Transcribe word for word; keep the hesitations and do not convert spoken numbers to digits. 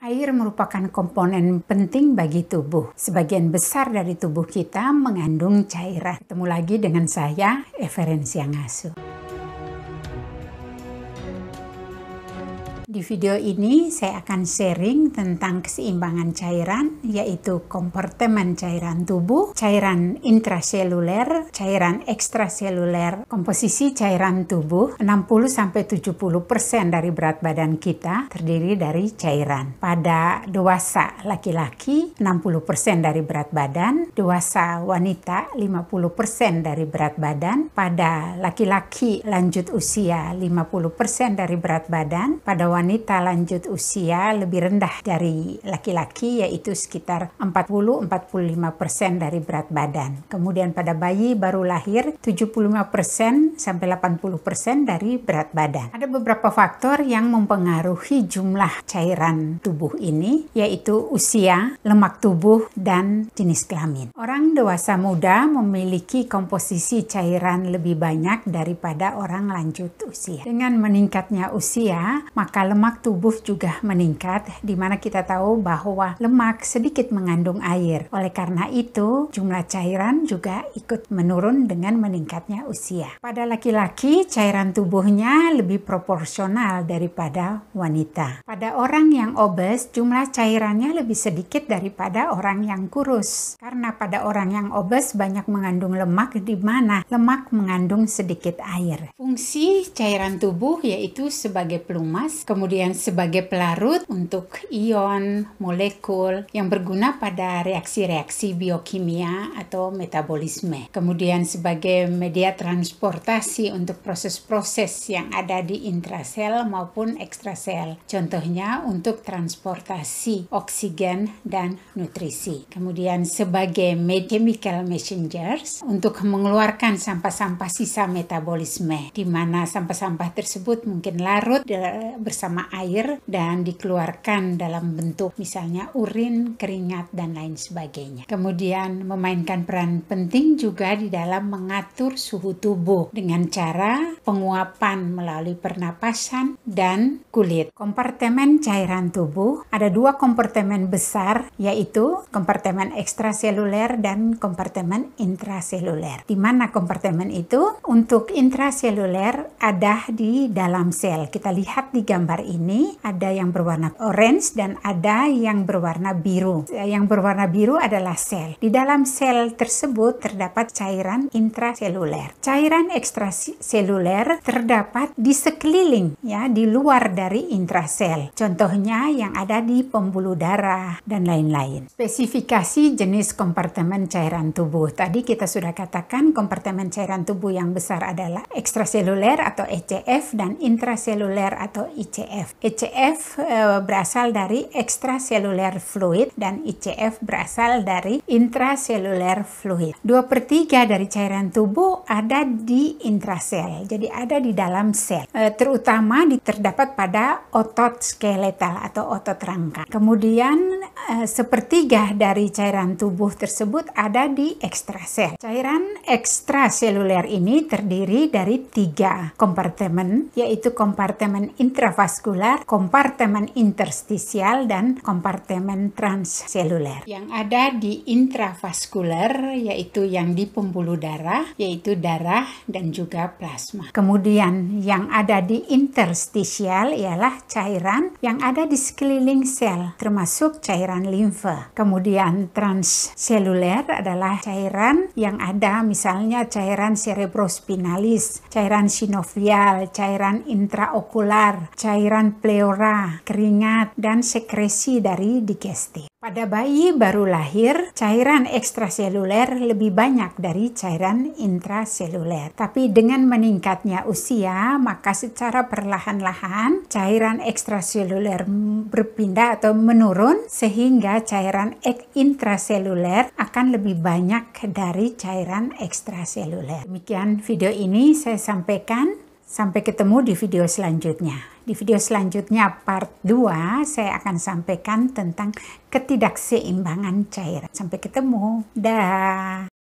Air merupakan komponen penting bagi tubuh. Sebagian besar dari tubuh kita mengandung cairan. Ketemu lagi dengan saya, Everensia Ngasuh. Di video ini saya akan sharing tentang keseimbangan cairan, yaitu kompartemen cairan tubuh, cairan intraseluler, cairan ekstraseluler. Komposisi cairan tubuh enam puluh sampai tujuh puluh persen dari berat badan kita terdiri dari cairan. Pada dewasa laki-laki enam puluh persen dari berat badan, dewasa wanita lima puluh persen dari berat badan, pada laki-laki lanjut usia lima puluh persen dari berat badan, pada wanita wanita lanjut usia lebih rendah dari laki-laki, yaitu sekitar empat puluh sampai empat puluh lima persen dari berat badan. Kemudian pada bayi baru lahir tujuh puluh lima persen sampai delapan puluh persen dari berat badan. Ada beberapa faktor yang mempengaruhi jumlah cairan tubuh ini, yaitu usia, lemak tubuh, dan jenis kelamin. Orang dewasa muda memiliki komposisi cairan lebih banyak daripada orang lanjut usia. Dengan meningkatnya usia, maka lemak tubuh juga meningkat, di mana kita tahu bahwa lemak sedikit mengandung air. Oleh karena itu, jumlah cairan juga ikut menurun dengan meningkatnya usia. Pada laki-laki, cairan tubuhnya lebih proporsional daripada wanita. Pada orang yang obes, jumlah cairannya lebih sedikit daripada orang yang kurus. Karena pada orang yang obes banyak mengandung lemak, di mana lemak mengandung sedikit air. Fungsi cairan tubuh yaitu sebagai pelumas, kemudian sebagai pelarut untuk ion, molekul yang berguna pada reaksi-reaksi biokimia atau metabolisme. Kemudian sebagai media transportasi untuk proses-proses yang ada di intrasel maupun ekstrasel. Contohnya untuk transportasi oksigen dan nutrisi. Kemudian sebagai chemical messengers untuk mengeluarkan sampah-sampah sisa metabolisme, di mana sampah-sampah tersebut mungkin larut bersama air dan dikeluarkan dalam bentuk misalnya urin, keringat, dan lain sebagainya. Kemudian memainkan peran penting juga di dalam mengatur suhu tubuh dengan cara penguapan melalui pernapasan dan kulit. Kompartemen cairan tubuh ada dua kompartemen besar, yaitu kompartemen ekstraseluler dan kompartemen intraseluler. Di mana kompartemen itu? Untuk intraseluler ada di dalam sel. Kita lihat di gambar ini, ada yang berwarna orange dan ada yang berwarna biru. Yang berwarna biru adalah sel. Di dalam sel tersebut terdapat cairan intraseluler. Cairan ekstraseluler terdapat di sekeliling, ya, di luar dari intrasel. Contohnya yang ada di pembuluh darah dan lain-lain. Spesifikasi jenis kompartemen cairan tubuh. Tadi kita sudah katakan kompartemen cairan tubuh yang besar adalah ekstraseluler atau E C F dan intraseluler atau I C F. E C F e, berasal dari extracellular fluid dan I C F berasal dari intracellular fluid. Dua per tiga dari cairan tubuh ada di intrasel, jadi ada di dalam sel. E, terutama di, terdapat pada otot skeletal atau otot rangka. Kemudian e, sepertiga dari cairan tubuh tersebut ada di ekstrasel. Cairan ekstraseluler ini terdiri dari tiga kompartemen, yaitu kompartemen intravaskular, kompartemen interstisial, dan kompartemen transseluler. Yang ada di intravaskular yaitu yang di pembuluh darah, yaitu darah dan juga plasma. Kemudian yang ada di interstisial ialah cairan yang ada di sekeliling sel, termasuk cairan limfa. Kemudian transseluler adalah cairan yang ada misalnya cairan cerebrospinalis, cairan sinovial, cairan intraokular, cairan pleura, keringat, dan sekresi dari digestif. Pada bayi baru lahir, cairan ekstraseluler lebih banyak dari cairan intraseluler. Tapi dengan meningkatnya usia, maka secara perlahan-lahan cairan ekstraseluler berpindah atau menurun, sehingga cairan intraseluler akan lebih banyak dari cairan ekstraseluler. Demikian video ini saya sampaikan. Sampai ketemu di video selanjutnya. Di video selanjutnya part dua saya akan sampaikan tentang ketidakseimbangan cairan. Sampai ketemu. Dah.